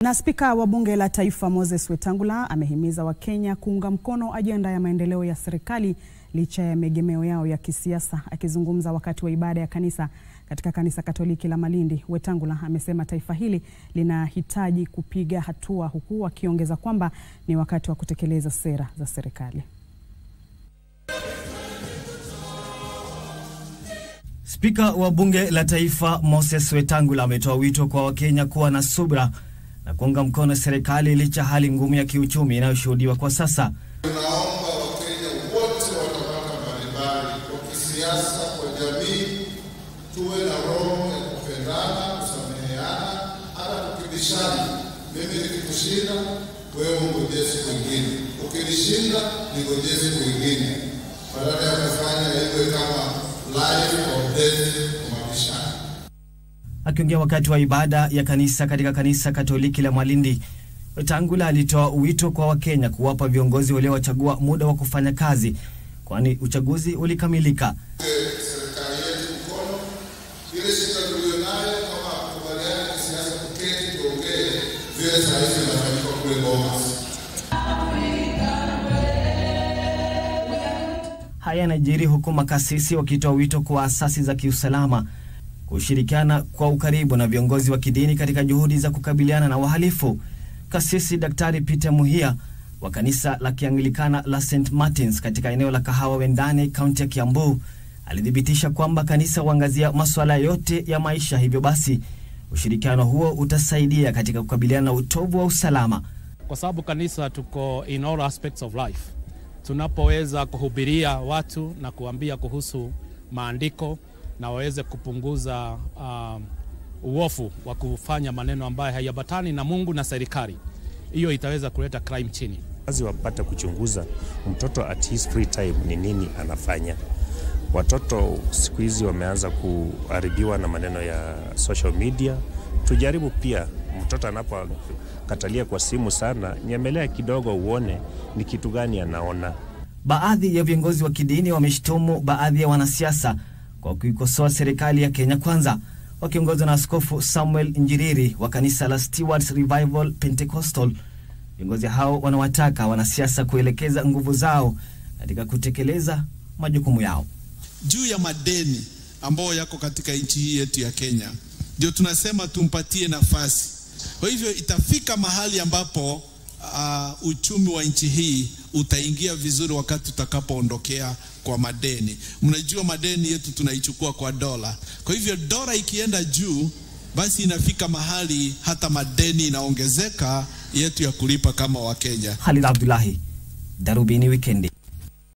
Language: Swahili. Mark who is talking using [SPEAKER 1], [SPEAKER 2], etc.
[SPEAKER 1] Na Spika wa bunge la taifa Moses Wetangula amehimiza Wakenya kuunga mkono ajenda ya maendeleo ya serikali licha ya miegemeo yao ya kisiasa. Akizungumza wakati wa ibada ya kanisa katika kanisa katoliki la Malindi, Wetangula amesema taifa hili linahitaji kupiga hatua, huku akiongeza kwamba ni wakati wa kutekeleza sera za serikali.
[SPEAKER 2] Spika wa bunge la taifa Moses Wetangula ametoa wito kwa Wakenya kuwa na subira na kuunga mkono serikali licha hali ngumu ya kiuchumi inayoshuhudiwa kwa sasa.
[SPEAKER 3] Tunaomba Wakenya wote watapata mbalimbali kwa kisiasa, kwa jamii, tuwe na roho ya kupendana, kusameheana, hata tukibishana. Mimi nikikushinda, wewe ungojee siku nyingine. Ukinishinda, ningojee siku nyingine. Badala ya kufanya iwe kama life or death mabishano.
[SPEAKER 2] Akiongea wakati wa ibada ya kanisa katika kanisa katoliki la Malindi, Wetangula alitoa wito kwa Wakenya kuwapa viongozi waliowachagua muda wa kufanya kazi, kwani uchaguzi ulikamilika.
[SPEAKER 3] Serikali yetu mkono, ile shida tulionayo kama kubaliana kisiasa kuketi tuongee vile sahihi inafanyika kule Bomas.
[SPEAKER 2] Haya yanajiri huku makasisi wakitoa wito kwa asasi za kiusalama kushirikiana kwa ukaribu na viongozi wa kidini katika juhudi za kukabiliana na wahalifu. Kasisi Daktari Peter Muhia wa kanisa la Kianglikana la St. Martins katika eneo la Kahawa Wendani, kaunti ya Kiambu, alithibitisha kwamba kanisa huangazia masuala yote ya maisha, hivyo basi ushirikiano huo utasaidia katika kukabiliana na utovu wa usalama.
[SPEAKER 4] Kwa sababu kanisa tuko in all aspects of life. Tunapoweza kuhubiria watu na kuambia kuhusu maandiko na waweze kupunguza uofu wa kufanya maneno ambayo hayabatani na Mungu na serikali, hiyo itaweza kuleta crime chini.
[SPEAKER 5] Wazi wapate kuchunguza mtoto at his free time ni nini anafanya. Watoto siku hizi wameanza kuharibiwa na maneno ya social media. Tujaribu pia mtoto anapokatalia kwa simu sana, nyemelea kidogo uone ni kitu gani anaona.
[SPEAKER 2] Baadhi ya viongozi wa kidini wameshtumu baadhi ya wanasiasa kwa kuikosoa serikali ya Kenya Kwanza, wakiongozwa na Askofu Samuel Njiriri wa kanisa la Stewards Revival Pentecostal. Viongozi hao wanawataka wanasiasa kuelekeza nguvu zao katika kutekeleza majukumu yao.
[SPEAKER 6] Juu ya madeni ambayo yako katika nchi hii yetu ya Kenya, ndio tunasema tumpatie nafasi. Kwa hivyo itafika mahali ambapo uchumi wa nchi hii utaingia vizuri wakati tutakapoondokea kwa madeni. Mnajua madeni yetu tunaichukua kwa dola. Kwa hivyo dola ikienda juu, basi inafika mahali hata madeni inaongezeka yetu ya kulipa kama Wakenya.
[SPEAKER 2] Khalid Abdullahi, Darubini Wikendi.